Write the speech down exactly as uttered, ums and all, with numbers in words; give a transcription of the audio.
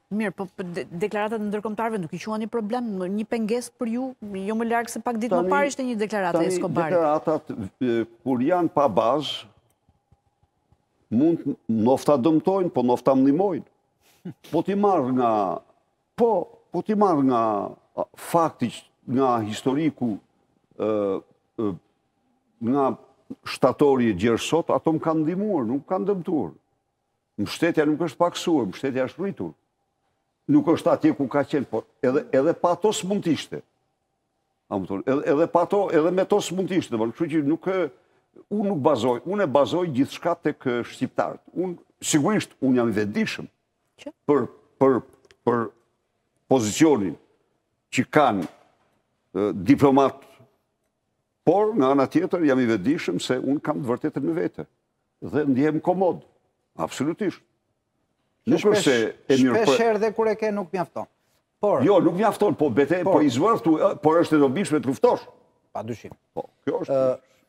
Mirë, po deklaratat në ndërkombëtarëve nuk i quani problem, një pengesë për ju, jo më larg se pak ditë më parë ishte një deklaratë e Escobarit. Deklaratat, kur janë pa bazë, mund nofta dëmtojnë, po nofta ndihmojnë. Po ti marrë nga, po, po ti marrë nga fakti, nga historiku, nga shtatori e gjerësot, ato më kanë ndihmuar, nuk kanë dëmtuar. Mbështetja nuk është paksuar, mbështetja është rritur. Nuk është atje ku ka qenë, por edhe pa to s'mund t'ishte. Edhe pa to, edhe me to s'mund t'ishte. Kështu që nuk, unë nuk bazoj, unë e bazoj gjithë shka tek shqiptarët. Unë, sigurisht, unë jam i vetëdijshëm për, për, për pozicionin që kanë diplomat, por nga ana tjetër jam i vetëdijshëm se unë kam të vërtetën në vete. Dhe ndihem komod, absolutisht. Nuk është se e mirë për... Shpesh herë dhe kur e ke nuk mjafton. Por... Jo, nuk mjafton, po bete, po i zvërtu, por është e dobishme të luftosh. Pa dyshim. Po, kjo është...